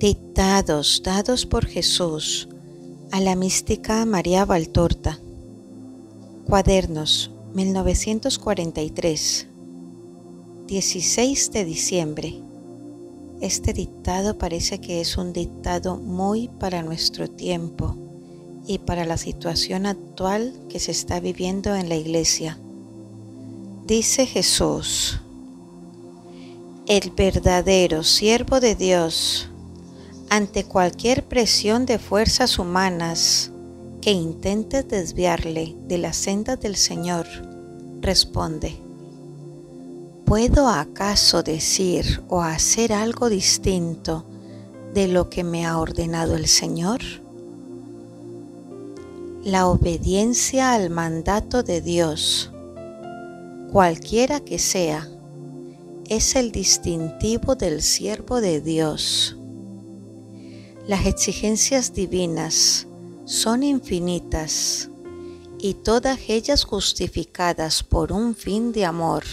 Dictados dados por Jesús a la mística María Valtorta. Cuadernos, 1943, 16 de diciembre. Este dictado parece que es un dictado muy para nuestro tiempo y para la situación actual que se está viviendo en la Iglesia. Dice Jesús: el verdadero siervo de Dios, ante cualquier presión de fuerzas humanas que intente desviarle de la senda del Señor, responde: ¿puedo acaso decir o hacer algo distinto de lo que me ha ordenado el Señor? La obediencia al mandato de Dios, cualquiera que sea, es el distintivo del siervo de Dios. Las exigencias divinas son infinitas y todas ellas justificadas por un fin de amor.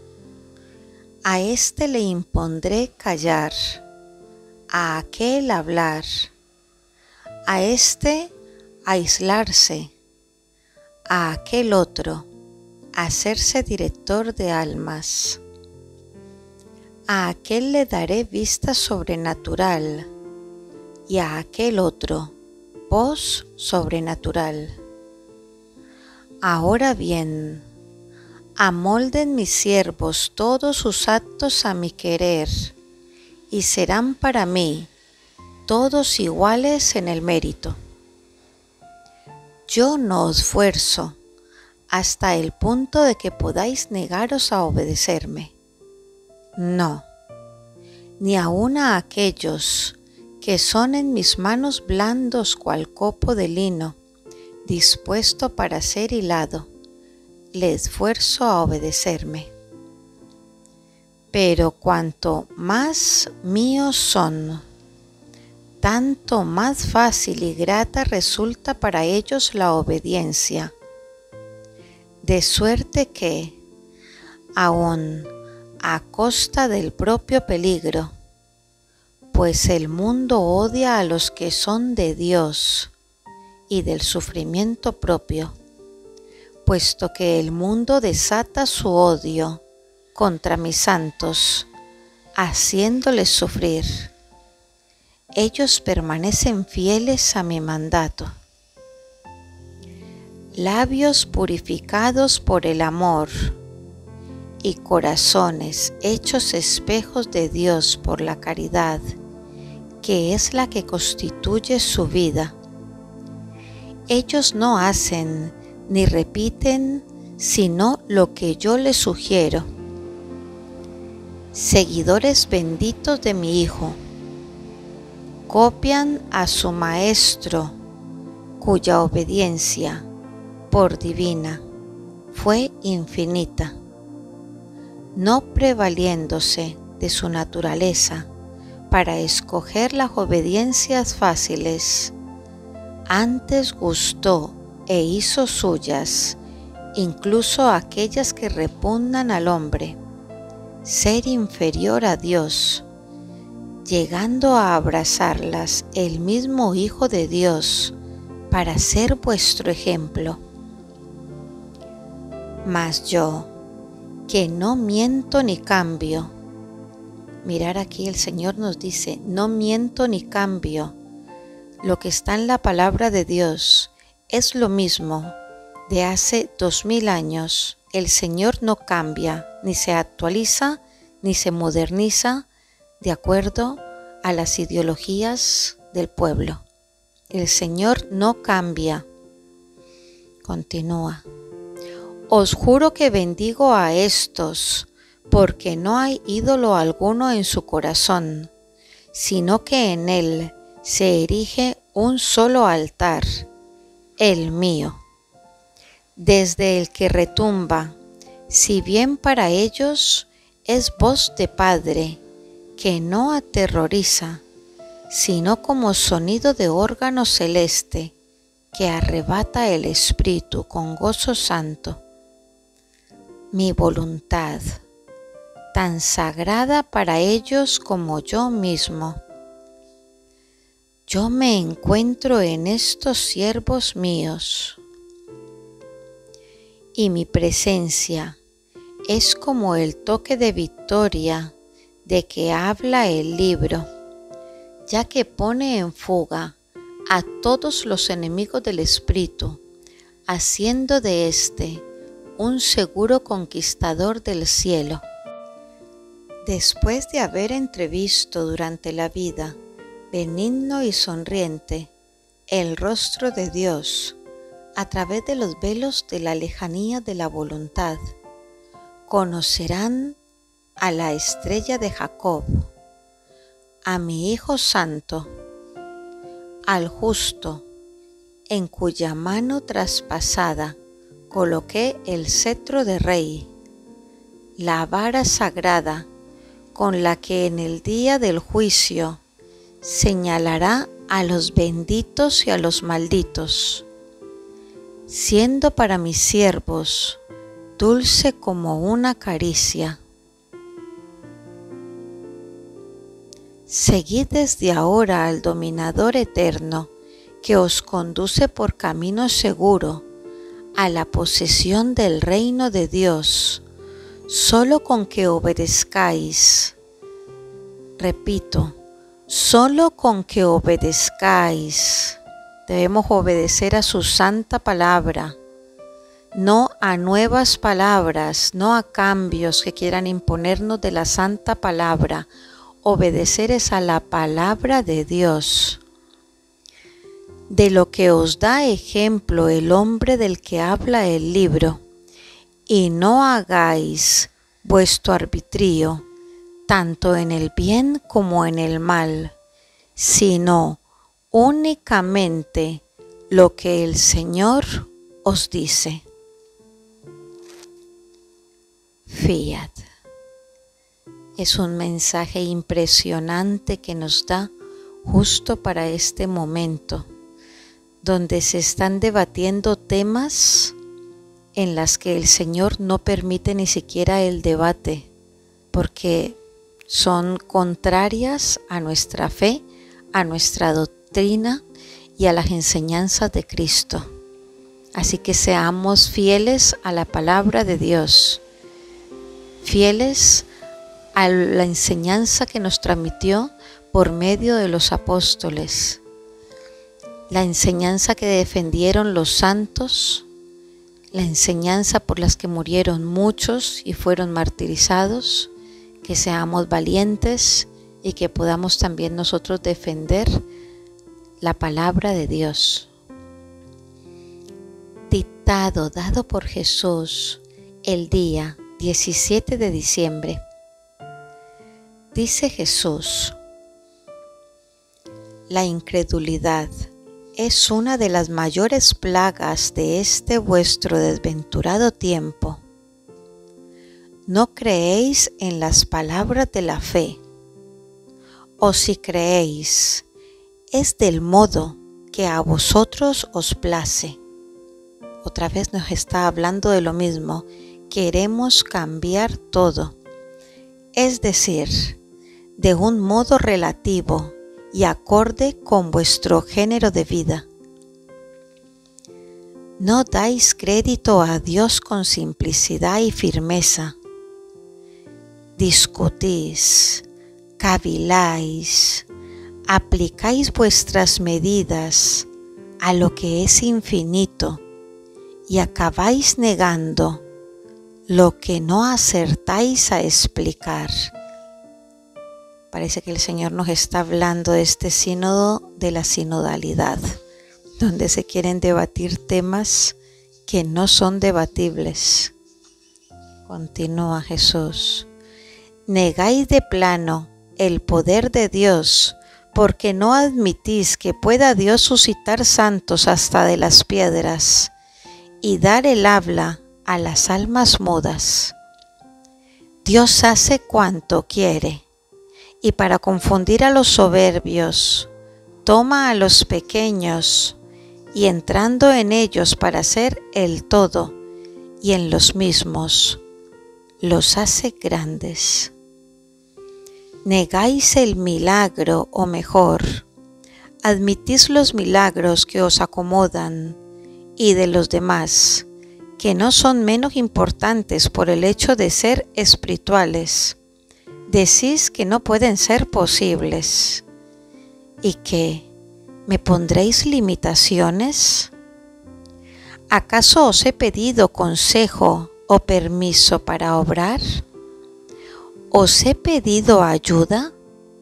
A éste le impondré callar, a aquel hablar, a éste aislarse, a aquel otro hacerse director de almas. A aquel le daré vista sobrenatural y a aquel otro voz sobrenatural. Ahora bien, amolden mis siervos todos sus actos a mi querer, y serán para mí todos iguales en el mérito. Yo no os fuerzo hasta el punto de que podáis negaros a obedecerme. No, ni aun a aquellos que son en mis manos blandos cual copo de lino, dispuesto para ser hilado, les fuerzo a obedecerme. Pero cuanto más míos son, tanto más fácil y grata resulta para ellos la obediencia, de suerte que, aun a costa del propio peligro, pues el mundo odia a los que son de Dios, y del sufrimiento propio, puesto que el mundo desata su odio contra mis santos, haciéndoles sufrir. Ellos permanecen fieles a mi mandato. Labios purificados por el amor y corazones hechos espejos de Dios por la caridad, que es la que constituye su vida. Ellos no hacen ni repiten sino lo que yo les sugiero. Seguidores benditos de mi Hijo, copian a su Maestro, cuya obediencia, por divina, fue infinita, no prevaliéndose de su naturaleza para escoger las obediencias fáciles. Antes gustó e hizo suyas, incluso aquellas que repugnan al hombre, ser inferior a Dios, llegando a abrazarlas el mismo Hijo de Dios para ser vuestro ejemplo. Mas yo, que no miento ni cambio. Mirar aquí el Señor nos dice, no miento ni cambio. Lo que está en la palabra de Dios es lo mismo de hace 2000 años. El Señor no cambia, ni se actualiza, ni se moderniza de acuerdo a las ideologías del pueblo. El Señor no cambia. Continúa. Os juro que bendigo a estos, porque no hay ídolo alguno en su corazón, sino que en él se erige un solo altar, el mío, desde el que retumba, si bien para ellos es voz de Padre, que no aterroriza, sino como sonido de órgano celeste, que arrebata el espíritu con gozo santo. Mi voluntad, tan sagrada para ellos como yo mismo, Yo me encuentro en estos siervos míos y mi presencia es como el toque de victoria de que habla el libro, ya que pone en fuga a todos los enemigos del espíritu, haciendo de éste un seguro conquistador del cielo. Después de haber entrevisto durante la vida, benigno y sonriente, el rostro de Dios, a través de los velos de la lejanía de la voluntad, conocerán a la estrella de Jacob, a mi Hijo Santo, al justo, en cuya mano traspasada coloqué el cetro de rey, la vara sagrada con la que en el día del juicio señalará a los benditos y a los malditos, siendo para mis siervos dulce como una caricia. Seguid desde ahora al dominador eterno, que os conduce por camino seguro a la posesión del reino de Dios, solo con que obedezcáis. Repito, solo con que obedezcáis. Debemos obedecer a su santa palabra, no a nuevas palabras, no a cambios que quieran imponernos de la santa palabra. Obedecer es a la palabra de Dios, de lo que os da ejemplo el hombre del que habla el libro, y no hagáis vuestro arbitrio, tanto en el bien como en el mal, sino únicamente lo que el Señor os dice. Fiat. Es un mensaje impresionante que nos da justo para este momento, donde se están debatiendo temas en las que el Señor no permite ni siquiera el debate, porque son contrarias a nuestra fe, a nuestra doctrina y a las enseñanzas de Cristo. Así que seamos fieles a la palabra de Dios, fieles a la enseñanza que nos transmitió por medio de los apóstoles, la enseñanza que defendieron los santos, la enseñanza por las que murieron muchos y fueron martirizados. Que seamos valientes y que podamos también nosotros defender la palabra de Dios. Dictado dado por Jesús el día 17 de diciembre. Dice Jesús: la incredulidad es una de las mayores plagas de este vuestro desventurado tiempo. No creéis en las palabras de la fe, o si creéis, es del modo que a vosotros os place. Otra vez nos está hablando de lo mismo. Queremos cambiar todo, es decir, de un modo relativo y acorde con vuestro género de vida. No dais crédito a Dios con simplicidad y firmeza. Discutís, caviláis, aplicáis vuestras medidas a lo que es infinito y acabáis negando lo que no acertáis a explicar. Parece que el Señor nos está hablando de este sínodo de la sinodalidad, donde se quieren debatir temas que no son debatibles. Continúa Jesús. Negáis de plano el poder de Dios, porque no admitís que pueda Dios suscitar santos hasta de las piedras y dar el habla a las almas mudas. Dios hace cuanto quiere, y para confundir a los soberbios, toma a los pequeños, y entrando en ellos para ser el todo, y en los mismos, los hace grandes. Negáis el milagro, o mejor, admitís los milagros que os acomodan y de los demás, que no son menos importantes por el hecho de ser espirituales, decís que no pueden ser posibles y que ¿me pondréis limitaciones? ¿Acaso os he pedido consejo o permiso para obrar? ¿Os he pedido ayuda?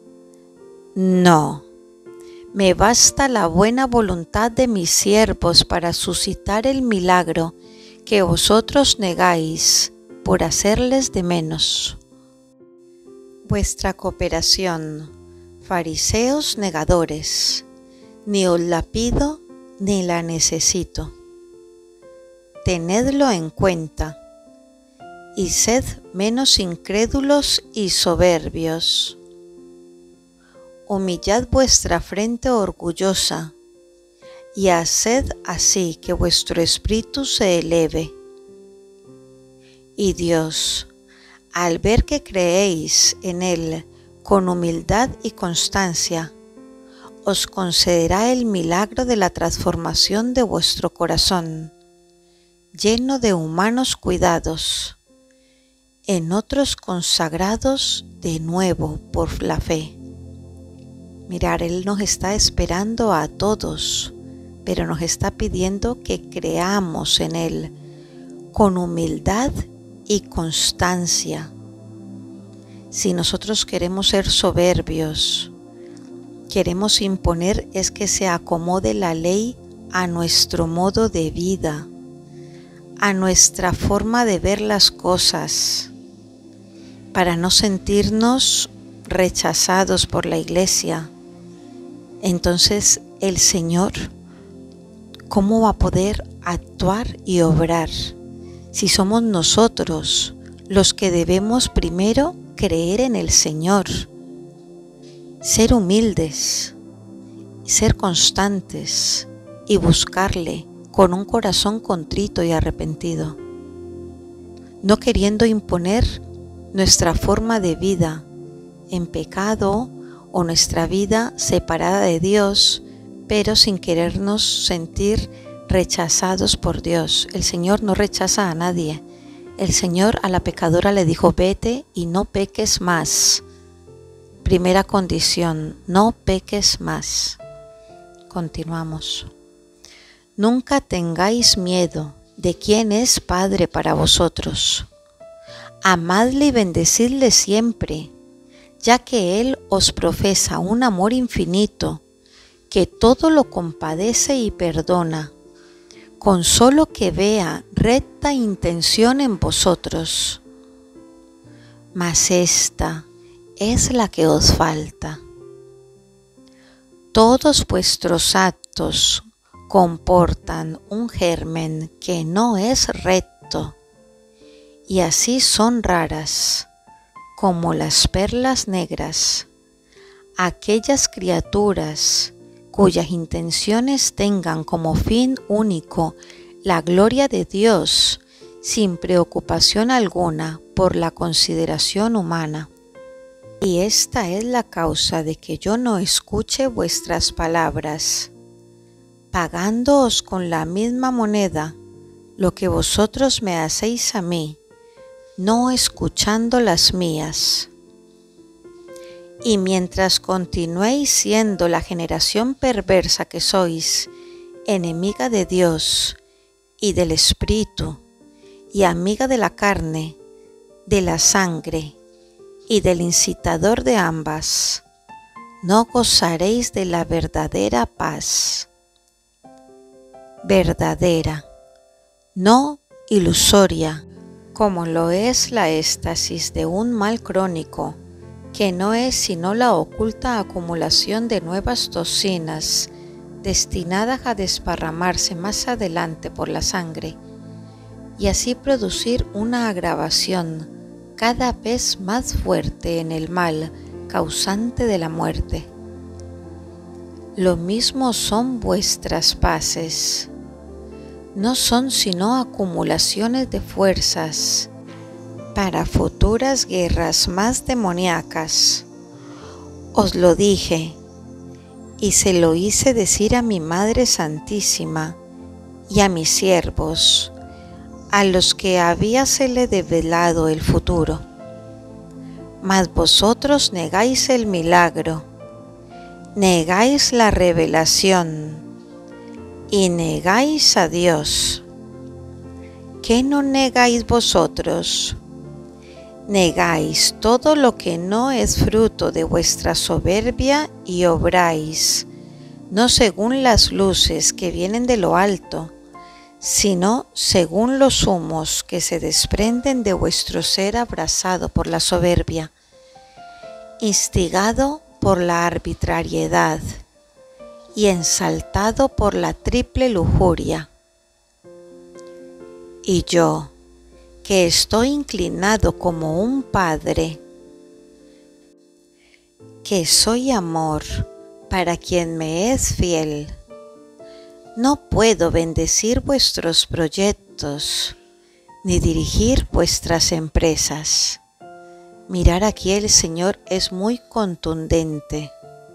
No. Me basta la buena voluntad de mis siervos para suscitar el milagro que vosotros negáis por hacerles de menos. Vuestra cooperación, fariseos negadores, ni os la pido ni la necesito. Tenedlo en cuenta, y sed menos incrédulos y soberbios. Humillad vuestra frente orgullosa, y haced así que vuestro espíritu se eleve. Y Dios, al ver que creéis en Él con humildad y constancia, os concederá el milagro de la transformación de vuestro corazón, lleno de humanos cuidados, en otros consagrados de nuevo por la fe. Mirar, Él nos está esperando a todos, pero nos está pidiendo que creamos en Él con humildad y constancia. Si nosotros queremos ser soberbios, queremos imponer es que se acomode la ley a nuestro modo de vida, a nuestra forma de ver las cosas, para no sentirnos rechazados por la iglesia. Entonces el Señor, ¿cómo va a poder actuar y obrar si somos nosotros los que debemos primero creer en el Señor, ser humildes, ser constantes y buscarle con un corazón contrito y arrepentido, no queriendo imponer nuestra forma de vida en pecado o nuestra vida separada de Dios, pero sin querernos sentir rechazados por Dios. El Señor no rechaza a nadie. El Señor a la pecadora le dijo: vete y no peques más. Primera condición, no peques más. Continuamos. Nunca tengáis miedo de quién es Padre para vosotros. Amadle y bendecidle siempre, ya que Él os profesa un amor infinito, que todo lo compadece y perdona, con solo que vea recta intención en vosotros. Mas esta es la que os falta. Todos vuestros actos comportan un germen que no es recto, y así son raras, como las perlas negras, aquellas criaturas cuyas intenciones tengan como fin único la gloria de Dios, sin preocupación alguna por la consideración humana. Y esta es la causa de que yo no escuche vuestras palabras, pagándoos con la misma moneda lo que vosotros me hacéis a mí, no escuchando las mías. Y mientras continuéis siendo la generación perversa que sois, enemiga de Dios y del Espíritu, y amiga de la carne, de la sangre y del incitador de ambas, no gozaréis de la verdadera paz. Verdadera, no ilusoria, como lo es la éxtasis de un mal crónico, que no es sino la oculta acumulación de nuevas toxinas destinadas a desparramarse más adelante por la sangre y así producir una agravación cada vez más fuerte en el mal causante de la muerte. Lo mismo son vuestras paces, no son sino acumulaciones de fuerzas para futuras guerras más demoníacas. Os lo dije, y se lo hice decir a mi Madre Santísima y a mis siervos, a los que habíasele develado el futuro. Mas vosotros negáis el milagro, negáis la revelación y negáis a Dios. ¿Qué no negáis vosotros? Negáis todo lo que no es fruto de vuestra soberbia y obráis, no según las luces que vienen de lo alto, sino según los humos que se desprenden de vuestro ser abrasado por la soberbia, instigado por la arbitrariedad y ensaltado por la triple lujuria. Y yo, que estoy inclinado como un padre, que soy amor para quien me es fiel, no puedo bendecir vuestros proyectos ni dirigir vuestras empresas. Mirar, aquí el Señor es muy contundente.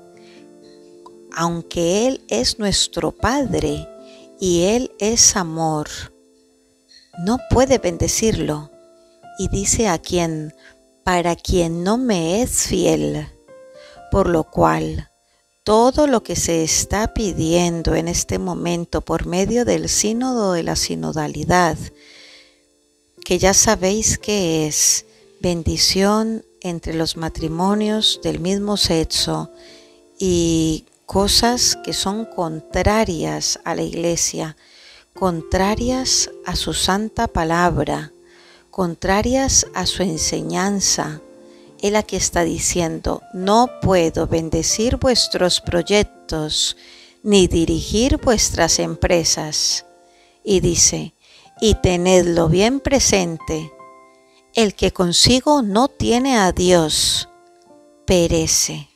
Aunque Él es nuestro Padre y Él es amor, no puede bendecirlo. Y dice a quien, para quien no me es fiel, por lo cual todo lo que se está pidiendo en este momento por medio del sínodo de la sinodalidad, que ya sabéis que es bendición entre los matrimonios del mismo sexo y cosas que son contrarias a la Iglesia, contrarias a su santa palabra, contrarias a su enseñanza. Él aquí está diciendo, no puedo bendecir vuestros proyectos ni dirigir vuestras empresas. Y dice, y tenedlo bien presente, el que consigo no tiene a Dios, perece.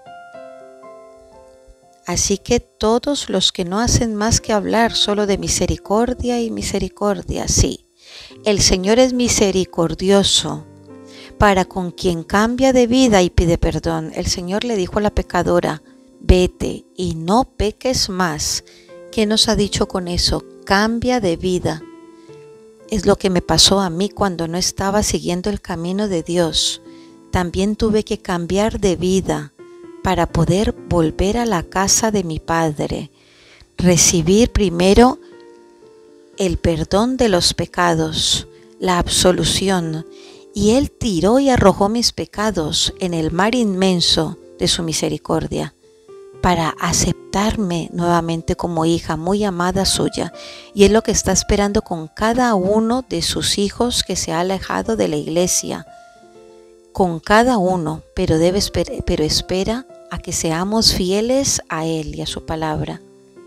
Así que todos los que no hacen más que hablar solo de misericordia y misericordia, sí, el Señor es misericordioso para con quien cambia de vida y pide perdón. El Señor le dijo a la pecadora, vete y no peques más. ¿Qué nos ha dicho con eso? Cambia de vida. Es lo que me pasó a mí cuando no estaba siguiendo el camino de Dios. También tuve que cambiar de vida para poder volver a la casa de mi Padre, recibir primero el perdón de los pecados, la absolución, y Él tiró y arrojó mis pecados en el mar inmenso de su misericordia, para aceptarme nuevamente como hija muy amada suya, y es lo que está esperando con cada uno de sus hijos que se ha alejado de la Iglesia, con cada uno, pero espera a que seamos fieles a Él y a su palabra.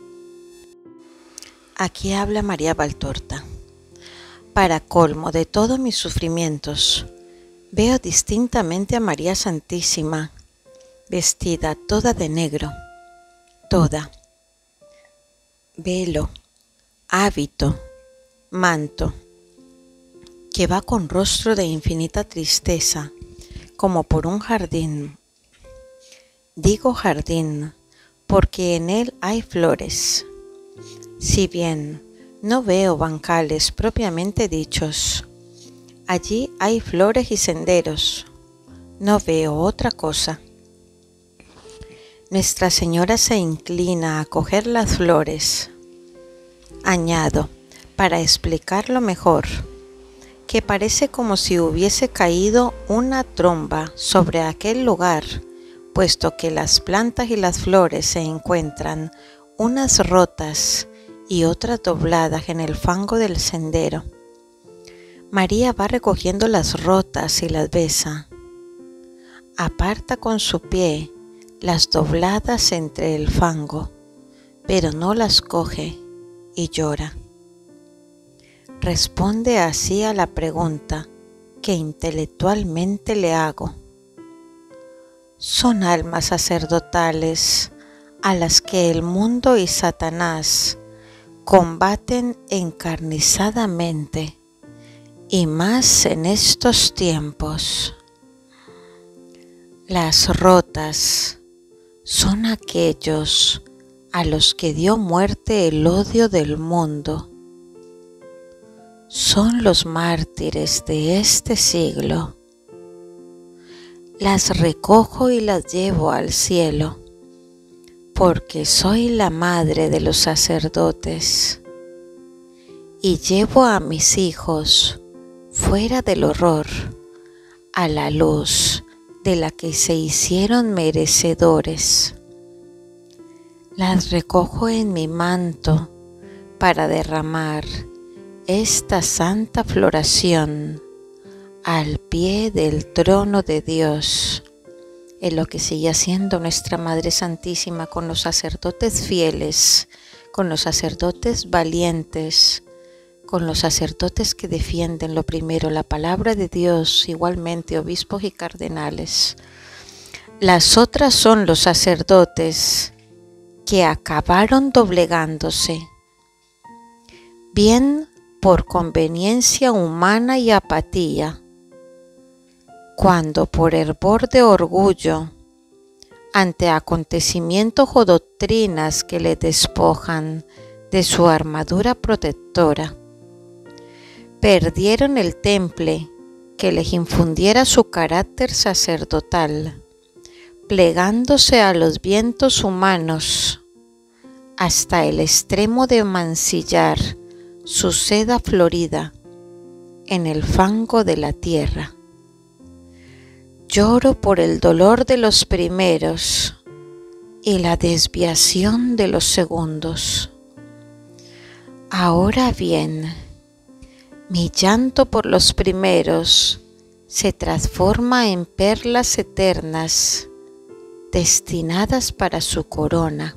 Aquí habla María Valtorta. Para colmo de todos mis sufrimientos, veo distintamente a María Santísima, vestida toda de negro, toda, velo, hábito, manto, que va con rostro de infinita tristeza, como por un jardín. Digo jardín, porque en él hay flores. Si bien no veo bancales propiamente dichos, allí hay flores y senderos. No veo otra cosa. Nuestra Señora se inclina a coger las flores. Añado, para explicarlo mejor, que parece como si hubiese caído una tromba sobre aquel lugar, puesto que las plantas y las flores se encuentran unas rotas y otras dobladas en el fango del sendero. María va recogiendo las rotas y las besa. Aparta con su pie las dobladas entre el fango, pero no las coge y llora. Responde así a la pregunta que intelectualmente le hago. Son almas sacerdotales a las que el mundo y Satanás combaten encarnizadamente, y más en estos tiempos. Las rotas son aquellos a los que dio muerte el odio del mundo. Son los mártires de este siglo. Las recojo y las llevo al cielo, porque soy la madre de los sacerdotes, y llevo a mis hijos fuera del horror, a la luz de la que se hicieron merecedores. Las recojo en mi manto para derramar esta santa floración al pie del trono de Dios, en lo que sigue haciendo nuestra Madre Santísima con los sacerdotes fieles, con los sacerdotes valientes, con los sacerdotes que defienden lo primero, la palabra de Dios, igualmente obispos y cardenales. Las otras son los sacerdotes que acabaron doblegándose, bien por conveniencia humana y apatía, cuando por hervor de orgullo, ante acontecimientos o doctrinas que le despojan de su armadura protectora, perdieron el temple que les infundiera su carácter sacerdotal, plegándose a los vientos humanos hasta el extremo de mancillar su seda florida en el fango de la tierra. Lloro por el dolor de los primeros y la desviación de los segundos. Ahora bien, mi llanto por los primeros se transforma en perlas eternas destinadas para su corona.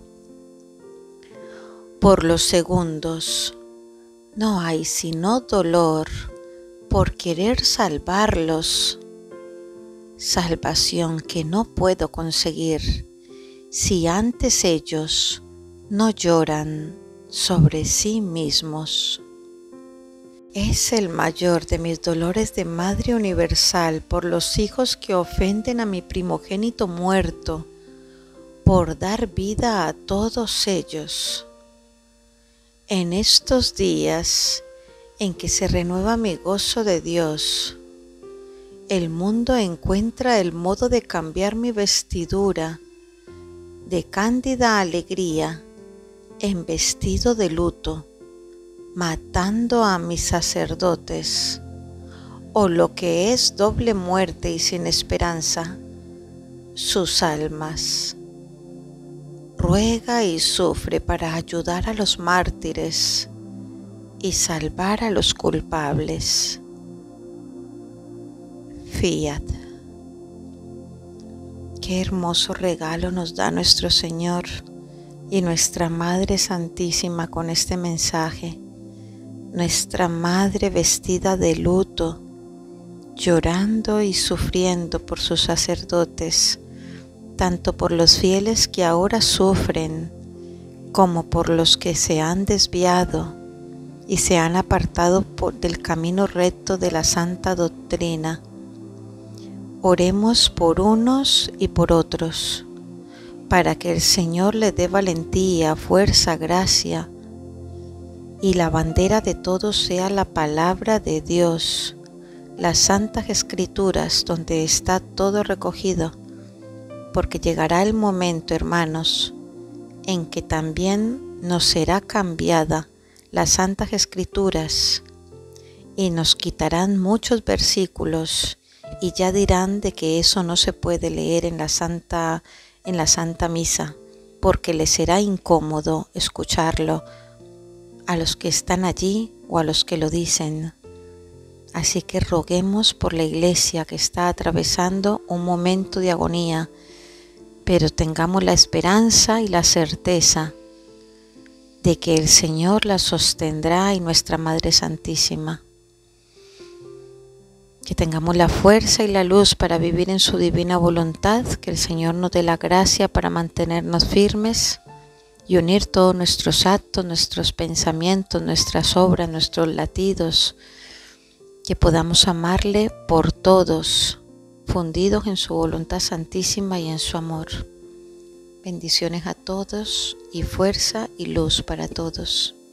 Por los segundos no hay sino dolor por querer salvarlos, salvación que no puedo conseguir si antes ellos no lloran sobre sí mismos. Es el mayor de mis dolores de Madre Universal por los hijos que ofenden a mi primogénito muerto, por dar vida a todos ellos. En estos días en que se renueva mi gozo de Dios, el mundo encuentra el modo de cambiar mi vestidura de cándida alegría en vestido de luto, matando a mis sacerdotes, o lo que es doble muerte y sin esperanza, sus almas. Ruega y sufre para ayudar a los mártires y salvar a los culpables. Fiat. Qué hermoso regalo nos da nuestro Señor y nuestra Madre Santísima con este mensaje. Nuestra Madre vestida de luto, llorando y sufriendo por sus sacerdotes, tanto por los fieles que ahora sufren, como por los que se han desviado y se han apartado del camino recto de la santa doctrina. Oremos por unos y por otros, para que el Señor les dé valentía, fuerza, gracia, y la bandera de todos sea la palabra de Dios, las santas escrituras donde está todo recogido, porque llegará el momento, hermanos, en que también nos será cambiada las santas escrituras y nos quitarán muchos versículos y ya dirán de que eso no se puede leer en la Santa Misa, porque les será incómodo escucharlo a los que están allí o a los que lo dicen. Así que roguemos por la Iglesia que está atravesando un momento de agonía, pero tengamos la esperanza y la certeza de que el Señor la sostendrá y nuestra Madre Santísima. Que tengamos la fuerza y la luz para vivir en su divina voluntad, que el Señor nos dé la gracia para mantenernos firmes y unir todos nuestros actos, nuestros pensamientos, nuestras obras, nuestros latidos, que podamos amarle por todos, fundidos en su voluntad santísima y en su amor. Bendiciones a todos y fuerza y luz para todos.